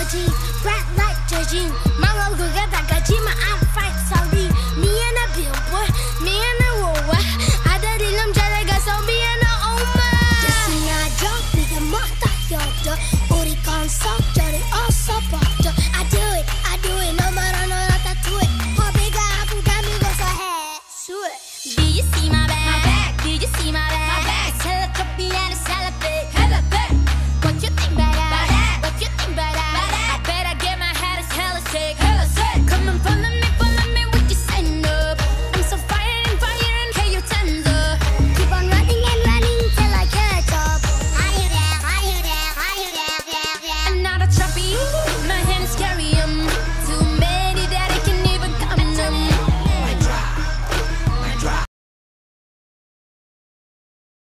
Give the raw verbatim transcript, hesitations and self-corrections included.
regime, bright like regime. Mango go get that gajima, I'm fight Saudi. Me and a billboard, me and a wowa. I did it, I'm jelly, so me and a oma. Just in a job, we the mother, yo, the Ori consult, Jolly, all supper.